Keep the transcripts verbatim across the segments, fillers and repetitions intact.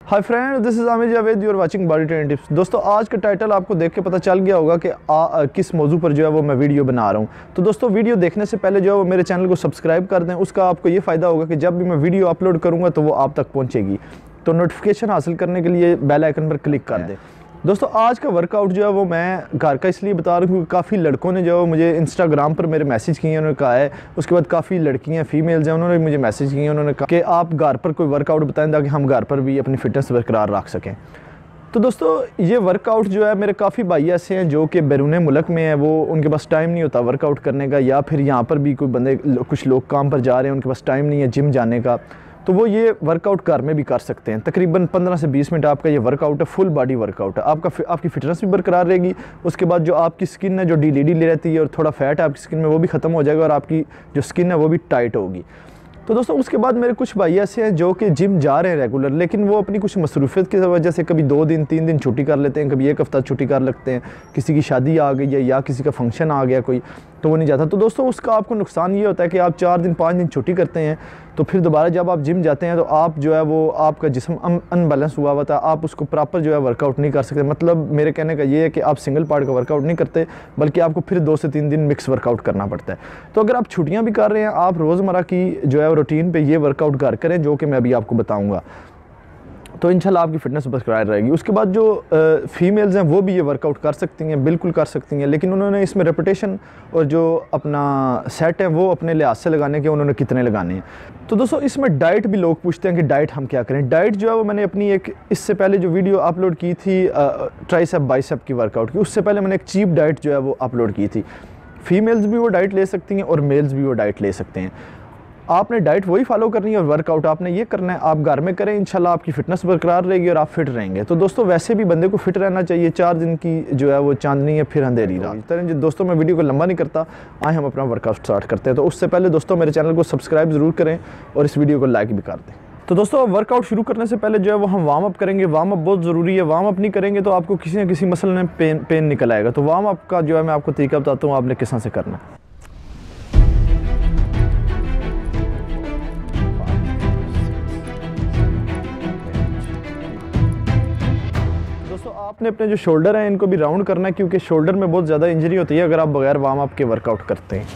Hi friend, this is Aamir Javed, you are watching body training tips. दोस्तों, आज का title आपको देख के पता चल गया होगा कि आ, आ, किस मौजू पर जो है वो मैं वीडियो बना रहा हूँ। तो दोस्तों, वीडियो देखने से पहले जो है वो मेरे चैनल को सब्सक्राइब कर दें। उसका आपको ये फ़ायदा होगा कि जब भी मैं वीडियो अपलोड करूँगा तो वो आप तक पहुँचेगी। तो नोटिफिकेशन हासिल करने के लिए बेल आइकन पर क्लिक कर दें। दोस्तों, आज का वर्कआउट जो है वो मैं घर का इसलिए बता रहा हूँ क्योंकि काफ़ी लड़कों ने जो है मुझे इंस्टाग्राम पर मेरे मैसेज किए हैं, उन्होंने कहा है। उसके बाद काफ़ी लड़कियाँ फीमेल्स हैं, उन्होंने मुझे मैसेज किए, उन्होंने कहा कि आप घर पर कोई वर्कआउट बताएं ताकि हम घर पर भी अपनी फिटनेस बरकरार रख सकें। तो दोस्तों, ये वर्कआउट जो है मेरे काफ़ी भाई ऐसे हैं जो कि बैरून मुल्क में है, वो उनके पास टाइम नहीं होता वर्कआउट करने का, या फिर यहाँ पर भी कोई बंदे कुछ लोग काम पर जा रहे हैं, उनके पास टाइम नहीं है जिम जाने का, तो वो ये वर्कआउट घर में भी कर सकते हैं। तकरीबन पंद्रह से बीस मिनट आपका ये वर्कआउट है, फुल बॉडी वर्कआउट है। आपका आपकी फिटनेस भी बरकरार रहेगी। उसके बाद जो आपकी स्किन है जो ढीली ढीली रहती है और थोड़ा फैट है आपकी स्किन में, वो भी ख़त्म हो जाएगा और आपकी जो स्किन है वो भी टाइट होगी। तो दोस्तों, उसके बाद मेरे कुछ भाई ऐसे हैं जो कि जिम जा रहे हैं रेगुलर, लेकिन वो अपनी कुछ मसरूफियत की वजह से कभी दो दिन तीन दिन छुट्टी कर लेते हैं, कभी एक हफ़्ता छुट्टी कर लगते हैं। किसी की शादी आ गई है या किसी का फंक्शन आ गया कोई, तो वो नहीं जाता। तो दोस्तों, उसका आपको नुकसान ये होता है कि आप चार दिन पाँच दिन छुट्टी करते हैं, तो फिर दोबारा जब आप जिम जाते हैं तो आप जो है वो आपका जिस्म अनबैलेंस हुआ हुआ था, आप उसको प्रॉपर जो है वर्कआउट नहीं कर सकते। मतलब मेरे कहने का ये है कि आप सिंगल पार्ट का वर्कआउट नहीं करते, बल्कि आपको फिर दो से तीन दिन मिक्स वर्कआउट करना पड़ता है। तो अगर आप छुट्टियां भी कर रहे हैं, आप रोज़मर्रा की जो है रूटीन पे ये वर्कआउट घर करें जो कि मैं अभी आपको बताऊँगा, तो इंशाल्लाह आपकी फ़िटनेस बरकरार रहेगी। उसके बाद जो फीमेल्स हैं वो भी ये वर्कआउट कर सकती हैं, बिल्कुल कर सकती हैं, लेकिन उन्होंने इसमें रेपिटेशन और जो अपना सेट है वो अपने लिहाज से लगाने के उन्होंने कितने लगाने हैं। तो दोस्तों, इसमें डाइट भी लोग पूछते हैं कि डाइट हम क्या करें। डाइट जो है वो मैंने अपनी एक इससे पहले जो वीडियो अपलोड की थी ट्राइसेप बाइसेप की वर्कआउट की, उससे पहले मैंने एक चीप डाइट जो है वो अपलोड की थी। फीमेल्स भी वो डाइट ले सकती हैं और मेल्स भी वो डाइट ले सकते हैं। आपने डाइट वही फॉलो करनी है और वर्कआउट आपने ये करना है, आप घर में करें, इंशाल्लाह आपकी फ़िटनेस बरकरार रहेगी और आप फिट रहेंगे। तो दोस्तों, वैसे भी बंदे को फिट रहना चाहिए। चार दिन की जो है वो चांदनी है, फिर अंधेरी रात। तरह दोस्तों, मैं वीडियो को लंबा नहीं करता, आए हम अपना वर्कआउट स्टार्ट करते हैं। तो उससे पहले दोस्तों, मेरे चैनल को सब्सक्राइब ज़रूर करें और इस वीडियो को लाइक भी कर दें। तो दोस्तों, वर्कआउट शुरू करने से पहले जो है वो हम वार्म अप करेंगे। वार्म अप बहुत ज़रूरी है। वार्म अप नहीं करेंगे तो आपको किसी न किसी मसल में पेन पेन निकल आएगा। तो वार्म अप का जो है मैं आपको तरीका बताता हूँ, आपने किस तरह से करना है। आपने अपने जो शोल्डर हैं इनको भी राउंड करना है, क्योंकि शोल्डर में बहुत ज़्यादा इंजरी होती है अगर आप बगैर वार्म अप के वर्कआउट करते हैं।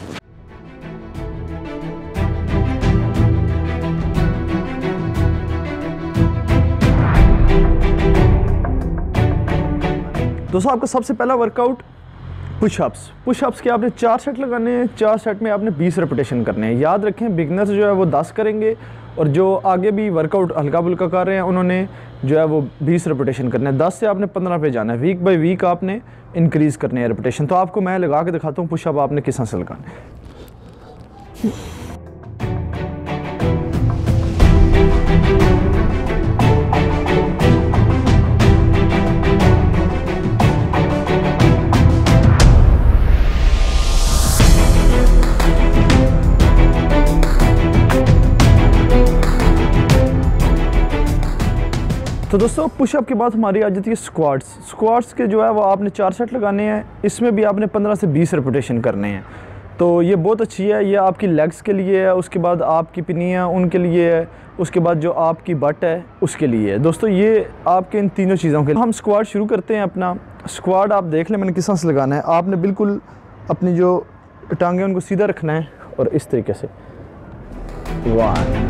दोस्तों, आपका सबसे पहला वर्कआउट पुशअप्स। पुशअप्स के आपने चार सेट लगाने हैं। चार सेट में आपने बीस रेपिटेशन करने हैं। याद रखें, बिगनर्स जो है वो दस करेंगे और जो आगे भी वर्कआउट हल्का फुल्का कर रहे हैं उन्होंने जो है वो बीस रेपिटेशन करने हैं। दस से आपने पंद्रह पे जाना है। वीक बाय वीक आपने इंक्रीज़ करने हैं रेपिटेशन। तो आपको मैं लगा के दिखाता हूँ पुशअप आपने किस तरह से लगाने हैं। तो दोस्तों, पुशअप के बाद हमारी आ जाती है स्क्वाट्स। स्क्वाट्स के जो है वो आपने चार सेट लगाने हैं। इसमें भी आपने पंद्रह से बीस रेपिटेशन करने हैं। तो ये बहुत अच्छी है। ये आपकी लेग्स के लिए है, उसके बाद आपकी पिनियाँ उनके लिए है, उसके बाद जो आपकी बट है उसके लिए है। दोस्तों, ये आपके इन तीनों चीज़ों के लिए हम स्क्वाट शुरू करते हैं। अपना स्क्वाट आप देख लें मैंने किस तरह से लगाना है। आपने बिल्कुल अपनी जो टांगें उनको सीधा रखना है और इस तरीके से वन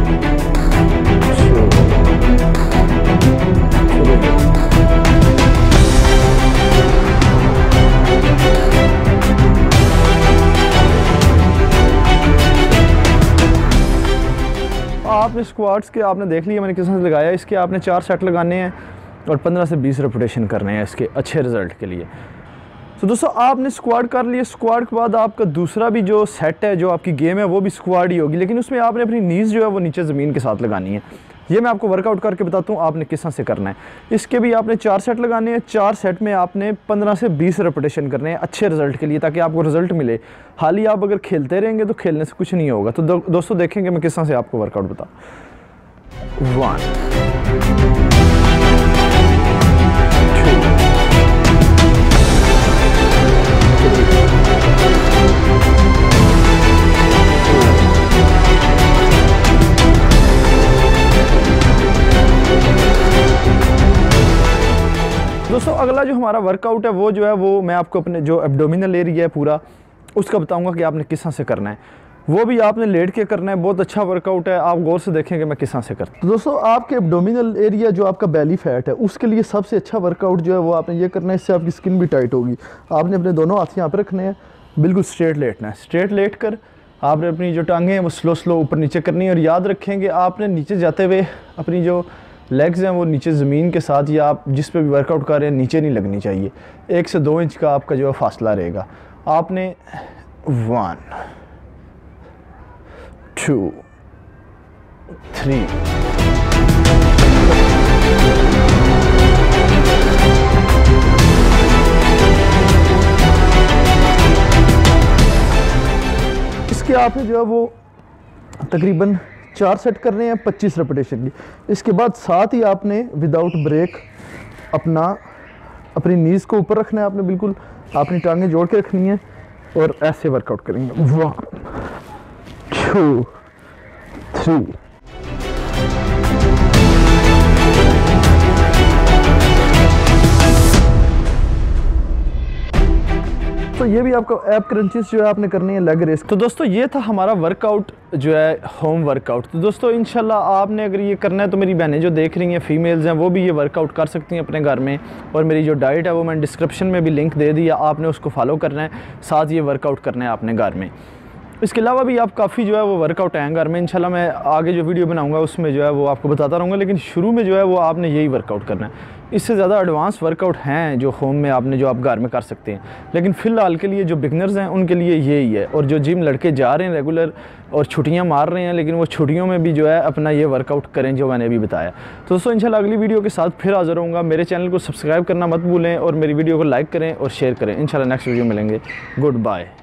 आपने स्क्वाट्स के आपने देख लिया मैंने किस तरह से लगाया। इसके आपने चार सेट लगाने हैं और पंद्रह से बीस रेपिटेशन करने हैं इसके अच्छे रिजल्ट के लिए। तो दोस्तों, आपने स्क्वाड कर लिया। स्क्वाड के बाद आपका दूसरा भी जो सेट है, जो आपकी गेम है, वो भी स्क्वाड ही होगी, लेकिन उसमें आपने अपनी नीज़ जो है वो नीचे ज़मीन के साथ लगानी है। ये मैं आपको वर्कआउट करके बताता हूँ आपने किस तरह से करना है। इसके भी आपने चार सेट लगाने हैं। चार सेट में आपने पंद्रह से बीस रेपिटेशन करने हैं अच्छे रिजल्ट के लिए, ताकि आपको रिजल्ट मिले। हाल ही आप अगर खेलते रहेंगे तो खेलने से कुछ नहीं होगा। तो दो, दोस्तों देखेंगे मैं किस तरह से आपको वर्कआउट बताऊँ। वन दोस्तों अगला जो हमारा वर्कआउट है वो जो है वो मैं आपको अपने जो एब्डोमिनल एरिया है पूरा उसका बताऊंगा कि आपने किस तरह से करना है। वो भी आपने लेट के करना है। बहुत अच्छा वर्कआउट है, आप गौर से देखेंगे मैं किस तरह से करता हूँ। तो दोस्तों आपके एब्डोमिनल एरिया जो आपका बेली फैट है उसके लिए सबसे अच्छा वर्कआउट जो है वो आपने ये करना है, इससे आपकी स्किन भी टाइट होगी। आपने अपने दोनों हाथ यहाँ पर रखने हैं, बिल्कुल स्ट्रेट लेटना है। स्ट्रेट लेट कर आपने अपनी जो टांगें हैं वो स्लो स्लो ऊपर नीचे करनी है। और याद रखेंगे आपने नीचे जाते हुए अपनी जो लेग्स हैं वो नीचे ज़मीन के साथ या आप जिस पे भी वर्कआउट कर रहे हैं नीचे नहीं लगनी चाहिए। एक से दो इंच का आपका जो है फासला रहेगा। आपने वन टू थ्री इसके आपने जो है वो तकरीबन चार सेट कर रहे हैं पच्चीस रेपिटेशन की। इसके बाद साथ ही आपने विदाउट ब्रेक अपना अपनी नीज़ को ऊपर रखना है। आपने बिल्कुल अपनी टांगें जोड़ के रखनी है और ऐसे वर्कआउट करेंगे। One two three. तो ये भी आपको एप क्रंचेस जो है आपने करनी है लेग रेस। तो दोस्तों ये था हमारा वर्कआउट जो है होम वर्कआउट। तो दोस्तों इंशाल्लाह आपने अगर ये करना है तो मेरी बहनें जो देख रही हैं फीमेल्स हैं वो भी ये वर्कआउट कर सकती हैं अपने घर में। और मेरी जो डाइट है वो मैंने डिस्क्रिप्शन में भी लिंक दे दिया, आपने उसको फॉलो करना है, साथ ये वर्कआउट करना है अपने घर में। इसके अलावा भी आप काफ़ी जो है वो वर्कआउट हैं घर में। इंशाल्लाह मैं आगे जो वीडियो बनाऊंगा उसमें जो है वो आपको बताता रहूँगा, लेकिन शुरू में जो है वो आपने यही वर्कआउट करना है। इससे ज़्यादा एडवांस वर्कआउट हैं जो होम में आपने जो आप घर में कर सकते हैं, लेकिन फ़िलहाल के लिए जो बिगनर्स हैं उनके लिए यही है। और जो जिम लड़के जा रहे हैं रेगुलर और छुट्टियां मार रहे हैं, लेकिन वो छुट्टियों में भी जो है अपना ये वर्कआउट करें जो मैंने अभी बताया। तो दोस्तों इंशाल्लाह अगली वीडियो के साथ फिर हाज़िर होऊंगा। मेरे चैनल को सब्सक्राइब करना मत भूलें और मेरी वीडियो को लाइक करें और शेयर करें। इंशाल्लाह नेक्स्ट वीडियो मिलेंगे। Good bye.